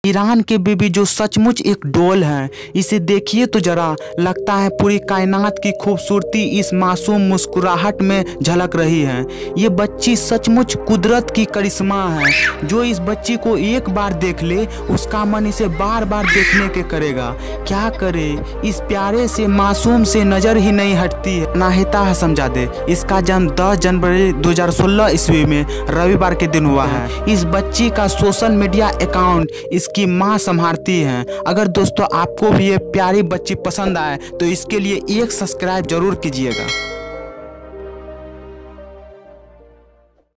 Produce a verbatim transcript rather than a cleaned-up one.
Iran के baby जो सचमुच एक डॉल है। इसे देखिए तो जरा, लगता है पूरी कायनात की खूबसूरती इस मासूम मुस्कुराहट में झलक रही है। ये बच्ची सचमुच कुदरत की करिश्मा है। जो इस बच्ची को एक बार देख ले उसका मन इसे बार बार देखने के करेगा। क्या करे, इस प्यारे से मासूम से नज़र ही नहीं हटती है। नाहिता हसन जादे, इसका जन्म दस जनवरी दो हज़ार सोलह ईस्वी में रविवार के दिन हुआ है। इस बच्ची का सोशल मीडिया अकाउंट इसकी माँ संभालती हैं। अगर दोस्तों आपको भी ये प्यारी बच्ची पसंद आए तो इसके लिए एक सब्सक्राइब जरूर कीजिएगा।